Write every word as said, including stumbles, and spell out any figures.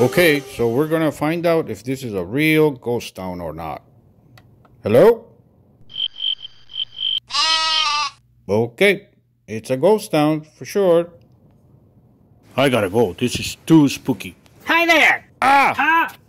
Okay, so we're gonna find out if this is a real ghost town or not. Hello? Okay, it's a ghost town for sure. I gotta go. This is too spooky. Hi there! Ah! Ah!